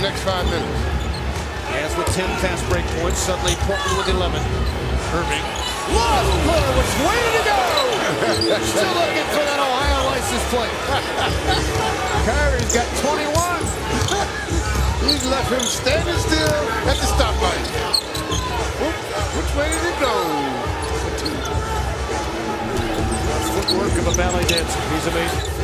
next 5 minutes. As with 10 fast break points, suddenly Portland with 11. Irving. Lost putter, which way to go! Still looking for that Ohio license plate. Kyrie's got 21. He's left him standing still at the stoplight. Which way did it go? Footwork of a ballet dancer. He's amazing.